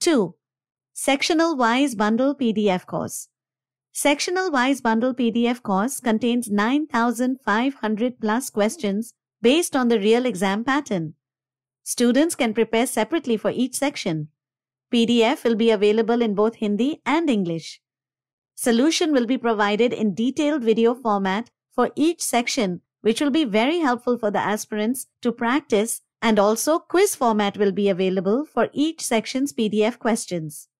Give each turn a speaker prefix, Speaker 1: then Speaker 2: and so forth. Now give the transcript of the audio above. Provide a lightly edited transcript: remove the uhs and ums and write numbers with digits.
Speaker 1: 2. Sectional-wise bundle PDF course. Sectional-wise bundle PDF course contains 9,500 plus questions based on the real exam pattern. Students can prepare separately for each section. PDF will be available in both Hindi and English. Solution will be provided in detailed video format for each section, which will be very helpful for the aspirants to practice, and also quiz format will be available for each section's PDF questions.